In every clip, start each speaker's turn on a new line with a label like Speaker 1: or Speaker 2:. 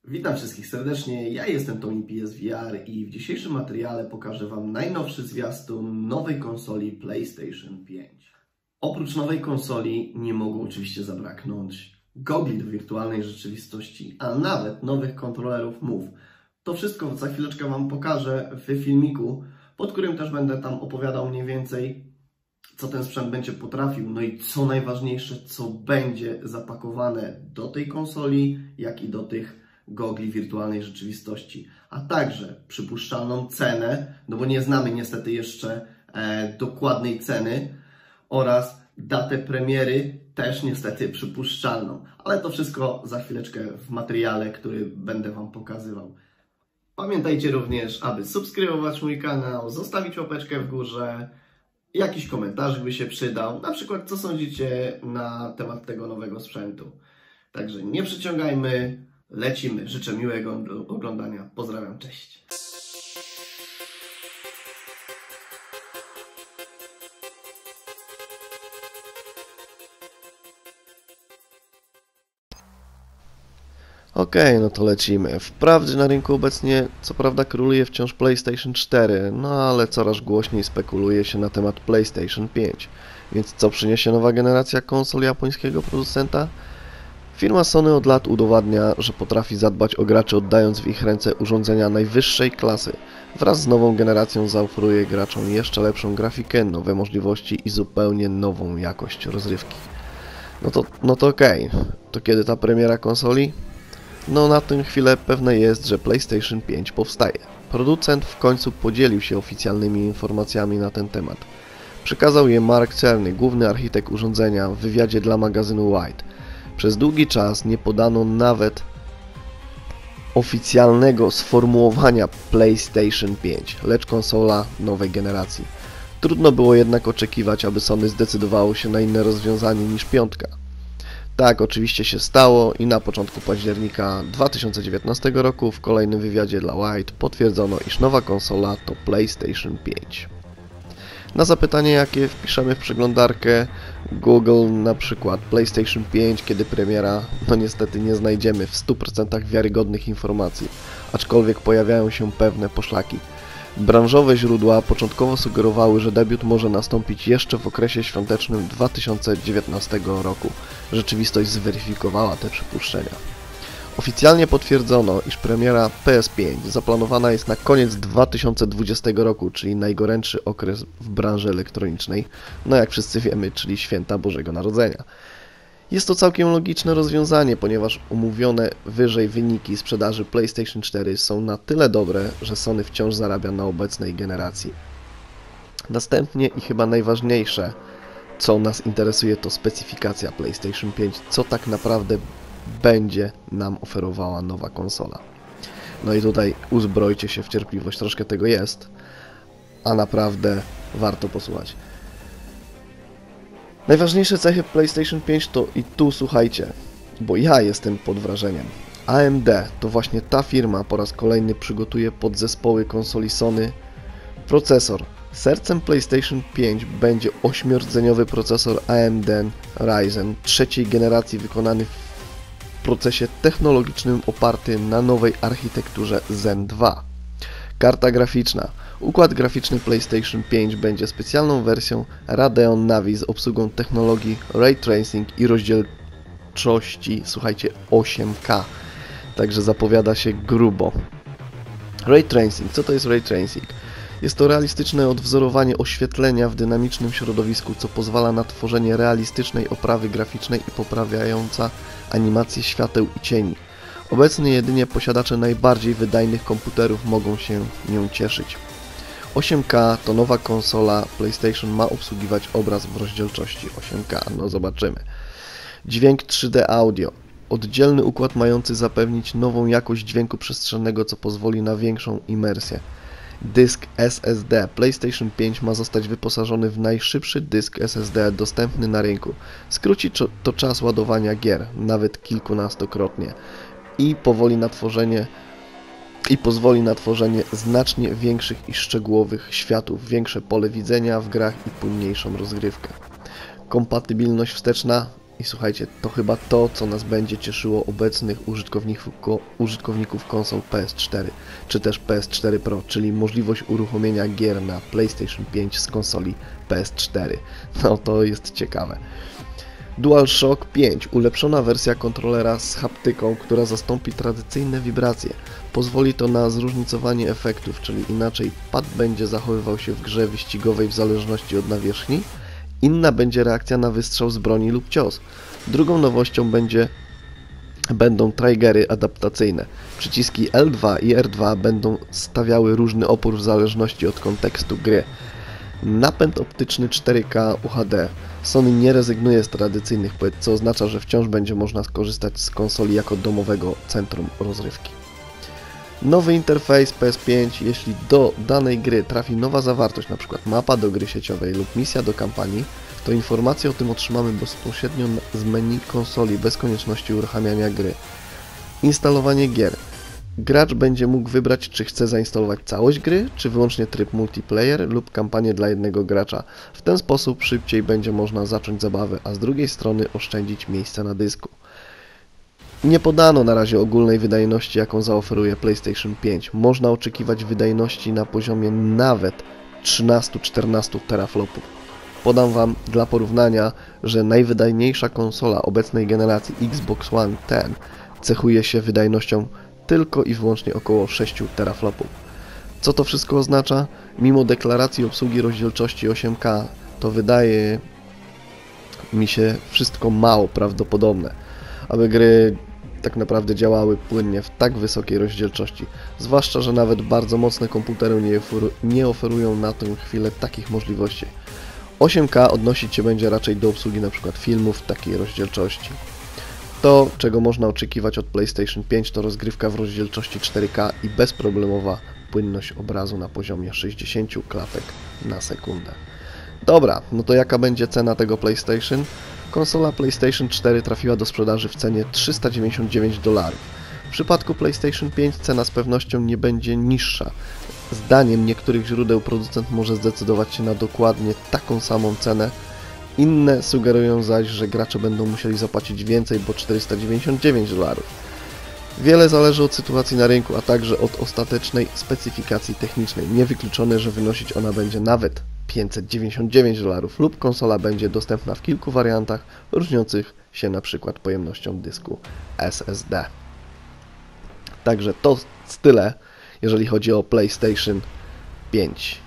Speaker 1: Witam wszystkich serdecznie, ja jestem Tommy PSVR i w dzisiejszym materiale pokażę Wam najnowszy zwiastun nowej konsoli PlayStation 5. Oprócz nowej konsoli nie mogło oczywiście zabraknąć gogli do wirtualnej rzeczywistości, a nawet nowych kontrolerów Move. To wszystko za chwileczkę Wam pokażę w filmiku, pod którym też będę tam opowiadał mniej więcej, co ten sprzęt będzie potrafił, no i co najważniejsze, co będzie zapakowane do tej konsoli, jak i do tych gogli wirtualnej rzeczywistości, a także przypuszczalną cenę, no bo nie znamy niestety jeszcze dokładnej ceny, oraz datę premiery, też niestety przypuszczalną, ale to wszystko za chwileczkę w materiale, który będę Wam pokazywał. Pamiętajcie również, aby subskrybować mój kanał, zostawić łapeczkę w górze, jakiś komentarz by się przydał, na przykład co sądzicie na temat tego nowego sprzętu. Także nie przeciągajmy, lecimy. Życzę miłego oglądania. Pozdrawiam, cześć.
Speaker 2: Okej, no to lecimy. Wprawdzie na rynku obecnie co prawda króluje wciąż PlayStation 4, no ale coraz głośniej spekuluje się na temat PlayStation 5. Więc co przyniesie nowa generacja konsol japońskiego producenta? Firma Sony od lat udowadnia, że potrafi zadbać o graczy, oddając w ich ręce urządzenia najwyższej klasy. Wraz z nową generacją zaoferuje graczom jeszcze lepszą grafikę, nowe możliwości i zupełnie nową jakość rozrywki. No to okej. To kiedy ta premiera konsoli? No na tę chwilę pewne jest, że PlayStation 5 powstaje. Producent w końcu podzielił się oficjalnymi informacjami na ten temat. Przekazał je Mark Cerny, główny architekt urządzenia, w wywiadzie dla magazynu White. Przez długi czas nie podano nawet oficjalnego sformułowania PlayStation 5, lecz konsola nowej generacji. Trudno było jednak oczekiwać, aby Sony zdecydowało się na inne rozwiązanie niż piątka. Tak, oczywiście się stało i na początku października 2019 roku w kolejnym wywiadzie dla White potwierdzono, iż nowa konsola to PlayStation 5. Na zapytanie, jakie wpiszemy w przeglądarkę Google, na przykład PlayStation 5, kiedy premiera, no niestety nie znajdziemy w 100% wiarygodnych informacji, aczkolwiek pojawiają się pewne poszlaki. Branżowe źródła początkowo sugerowały, że debiut może nastąpić jeszcze w okresie świątecznym 2019 roku. Rzeczywistość zweryfikowała te przypuszczenia. Oficjalnie potwierdzono, iż premiera PS5 zaplanowana jest na koniec 2020 roku, czyli najgorętszy okres w branży elektronicznej, no jak wszyscy wiemy, czyli święta Bożego Narodzenia. Jest to całkiem logiczne rozwiązanie, ponieważ omówione wyżej wyniki sprzedaży PlayStation 4 są na tyle dobre, że Sony wciąż zarabia na obecnej generacji. Następnie i chyba najważniejsze, co nas interesuje, to specyfikacja PlayStation 5, co tak naprawdę będzie nam oferowała nowa konsola. No i tutaj uzbrojcie się w cierpliwość, troszkę tego jest, a naprawdę warto posłuchać. Najważniejsze cechy PlayStation 5 to, i tu słuchajcie, bo ja jestem pod wrażeniem. AMD to właśnie ta firma po raz kolejny przygotuje podzespoły konsoli Sony. Procesor. Sercem PlayStation 5 będzie 8-rdzeniowy procesor AMD Ryzen trzeciej generacji wykonany w procesie technologicznym oparty na nowej architekturze Zen 2. Karta graficzna. Układ graficzny PlayStation 5 będzie specjalną wersją Radeon Navi z obsługą technologii Ray Tracing i rozdzielczości, słuchajcie, 8K. Także zapowiada się grubo. Ray Tracing. Co to jest Ray Tracing? Jest to realistyczne odwzorowanie oświetlenia w dynamicznym środowisku, co pozwala na tworzenie realistycznej oprawy graficznej i poprawiająca animację świateł i cieni. Obecnie jedynie posiadacze najbardziej wydajnych komputerów mogą się nią cieszyć. 8K to nowa konsola PlayStation ma obsługiwać obraz w rozdzielczości 8K, no zobaczymy. Dźwięk 3D Audio. Oddzielny układ mający zapewnić nową jakość dźwięku przestrzennego, co pozwoli na większą imersję. Dysk SSD. PlayStation 5 ma zostać wyposażony w najszybszy dysk SSD dostępny na rynku. Skróci to czas ładowania gier, nawet kilkunastokrotnie, i pozwoli na tworzenie znacznie większych i szczegółowych światów, większe pole widzenia w grach i płynniejszą rozgrywkę. Kompatybilność wsteczna I słuchajcie, to chyba to, co nas będzie cieszyło obecnych użytkowników konsol PS4 czy też PS4 Pro, czyli możliwość uruchomienia gier na PlayStation 5 z konsoli PS4. No to jest ciekawe. DualShock 5, ulepszona wersja kontrolera z haptyką, która zastąpi tradycyjne wibracje. Pozwoli to na zróżnicowanie efektów, czyli inaczej pad będzie zachowywał się w grze wyścigowej w zależności od nawierzchni, inna będzie reakcja na wystrzał z broni lub cios. Drugą nowością będą triggery adaptacyjne. Przyciski L2 i R2 będą stawiały różny opór w zależności od kontekstu gry. Napęd optyczny 4K UHD. Sony nie rezygnuje z tradycyjnych płyt, co oznacza, że wciąż będzie można skorzystać z konsoli jako domowego centrum rozrywki. Nowy interfejs PS5, jeśli do danej gry trafi nowa zawartość, np. mapa do gry sieciowej lub misja do kampanii, to informacje o tym otrzymamy bezpośrednio z menu konsoli bez konieczności uruchamiania gry. Instalowanie gier. Gracz będzie mógł wybrać, czy chce zainstalować całość gry, czy wyłącznie tryb multiplayer lub kampanię dla jednego gracza. W ten sposób szybciej będzie można zacząć zabawę, a z drugiej strony oszczędzić miejsce na dysku. Nie podano na razie ogólnej wydajności, jaką zaoferuje PlayStation 5. Można oczekiwać wydajności na poziomie nawet 13-14 teraflopów. Podam Wam dla porównania, że najwydajniejsza konsola obecnej generacji Xbox One X cechuje się wydajnością tylko i wyłącznie około 6 teraflopów. Co to wszystko oznacza? Mimo deklaracji obsługi rozdzielczości 8K, to wydaje mi się wszystko mało prawdopodobne, aby gry tak naprawdę działały płynnie w tak wysokiej rozdzielczości, zwłaszcza, że nawet bardzo mocne komputery nie oferują na tę chwilę takich możliwości. 8K odnosić się będzie raczej do obsługi np. filmów w takiej rozdzielczości. To, czego można oczekiwać od PlayStation 5, to rozgrywka w rozdzielczości 4K i bezproblemowa płynność obrazu na poziomie 60 klatek na sekundę. Dobra, no to jaka będzie cena tego PlayStation? Konsola PlayStation 4 trafiła do sprzedaży w cenie $399. W przypadku PlayStation 5 cena z pewnością nie będzie niższa. Zdaniem niektórych źródeł producent może zdecydować się na dokładnie taką samą cenę. Inne sugerują zaś, że gracze będą musieli zapłacić więcej, bo $499. Wiele zależy od sytuacji na rynku, a także od ostatecznej specyfikacji technicznej. Niewykluczone, że wynosić ona będzie nawet $599 lub konsola będzie dostępna w kilku wariantach, różniących się na przykład pojemnością dysku SSD. Także to tyle, jeżeli chodzi o PlayStation 5.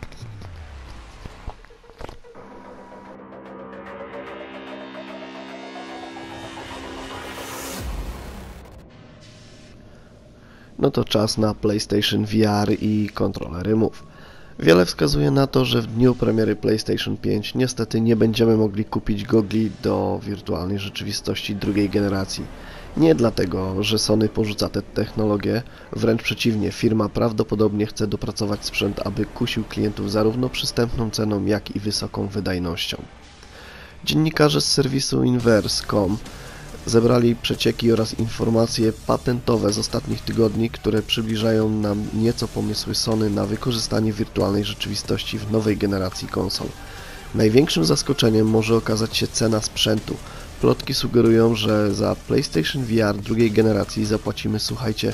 Speaker 2: No to czas na PlayStation VR i kontrolery Move. Wiele wskazuje na to, że w dniu premiery PlayStation 5 niestety nie będziemy mogli kupić gogli do wirtualnej rzeczywistości drugiej generacji. Nie dlatego, że Sony porzuca tę technologię, wręcz przeciwnie, firma prawdopodobnie chce dopracować sprzęt, aby kusił klientów zarówno przystępną ceną, jak i wysoką wydajnością. Dziennikarze z serwisu Inverse.com zebrali przecieki oraz informacje patentowe z ostatnich tygodni, które przybliżają nam nieco pomysły Sony na wykorzystanie wirtualnej rzeczywistości w nowej generacji konsol. Największym zaskoczeniem może okazać się cena sprzętu. Plotki sugerują, że za PlayStation VR drugiej generacji zapłacimy, słuchajcie,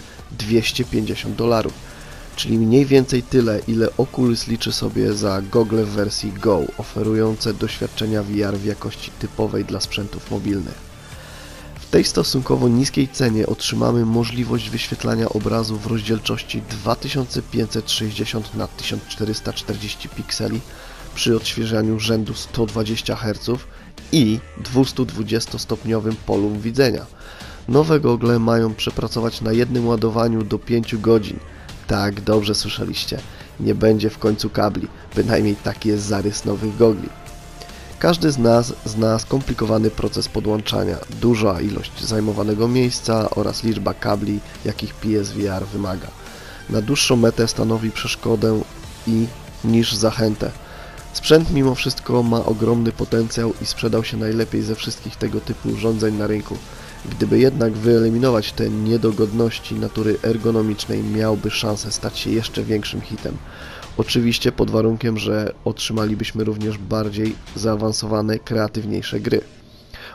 Speaker 2: $250, czyli mniej więcej tyle, ile Oculus liczy sobie za gogle w wersji Go, oferujące doświadczenia VR w jakości typowej dla sprzętów mobilnych. W tej stosunkowo niskiej cenie otrzymamy możliwość wyświetlania obrazu w rozdzielczości 2560 na 1440 pikseli przy odświeżaniu rzędu 120 Hz i 220-stopniowym polu widzenia. Nowe gogle mają przepracować na jednym ładowaniu do 5 godzin. Tak, dobrze słyszeliście, nie będzie w końcu kabli, bynajmniej taki jest zarys nowych gogli. Każdy z nas zna skomplikowany proces podłączania, duża ilość zajmowanego miejsca oraz liczba kabli, jakich PSVR wymaga. Na dłuższą metę stanowi przeszkodę niż zachętę. Sprzęt mimo wszystko ma ogromny potencjał i sprzedał się najlepiej ze wszystkich tego typu urządzeń na rynku. Gdyby jednak wyeliminować te niedogodności natury ergonomicznej, miałby szansę stać się jeszcze większym hitem. Oczywiście pod warunkiem, że otrzymalibyśmy również bardziej zaawansowane, kreatywniejsze gry.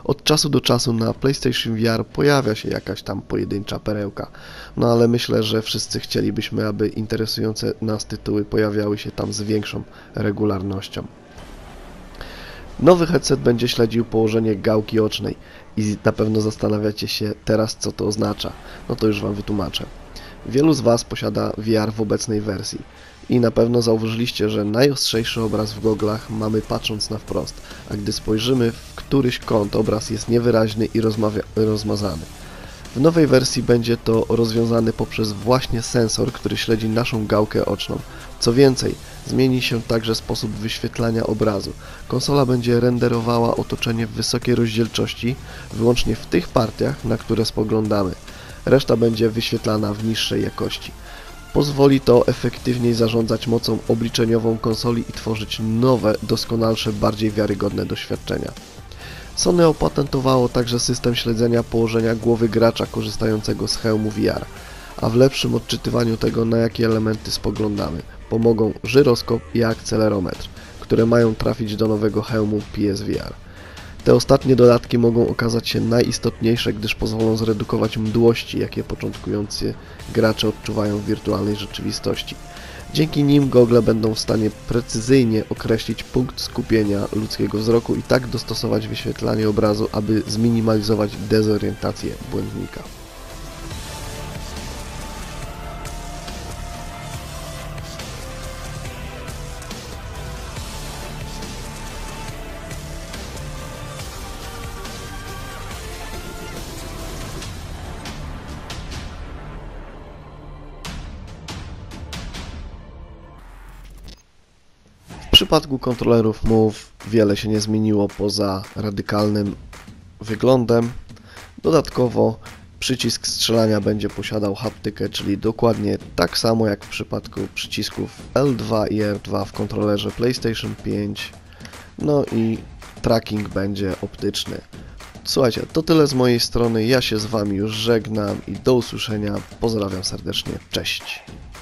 Speaker 2: Od czasu do czasu na PlayStation VR pojawia się jakaś tam pojedyncza perełka, no ale myślę, że wszyscy chcielibyśmy, aby interesujące nas tytuły pojawiały się tam z większą regularnością. Nowy headset będzie śledził położenie gałki ocznej i na pewno zastanawiacie się teraz, co to oznacza. No to już Wam wytłumaczę. Wielu z Was posiada VR w obecnej wersji i na pewno zauważyliście, że najostrzejszy obraz w goglach mamy patrząc na wprost, a gdy spojrzymy w któryś kąt, obraz jest niewyraźny i rozmazany. W nowej wersji będzie to rozwiązane poprzez właśnie sensor, który śledzi naszą gałkę oczną. Co więcej, zmieni się także sposób wyświetlania obrazu. Konsola będzie renderowała otoczenie w wysokiej rozdzielczości wyłącznie w tych partiach, na które spoglądamy. Reszta będzie wyświetlana w niższej jakości. Pozwoli to efektywniej zarządzać mocą obliczeniową konsoli i tworzyć nowe, doskonalsze, bardziej wiarygodne doświadczenia. Sony opatentowało także system śledzenia położenia głowy gracza korzystającego z hełmu VR, a w lepszym odczytywaniu tego, na jakie elementy spoglądamy, pomogą żyroskop i akcelerometr, które mają trafić do nowego hełmu PSVR. Te ostatnie dodatki mogą okazać się najistotniejsze, gdyż pozwolą zredukować mdłości, jakie początkujący gracze odczuwają w wirtualnej rzeczywistości. Dzięki nim gogle będą w stanie precyzyjnie określić punkt skupienia ludzkiego wzroku i tak dostosować wyświetlanie obrazu, aby zminimalizować dezorientację błędnika. W przypadku kontrolerów Move wiele się nie zmieniło poza radykalnym wyglądem. Dodatkowo przycisk strzelania będzie posiadał haptykę, czyli dokładnie tak samo jak w przypadku przycisków L2 i R2 w kontrolerze PlayStation 5. No i tracking będzie optyczny. Słuchajcie, to tyle z mojej strony. Ja się z Wami już żegnam i do usłyszenia. Pozdrawiam serdecznie. Cześć!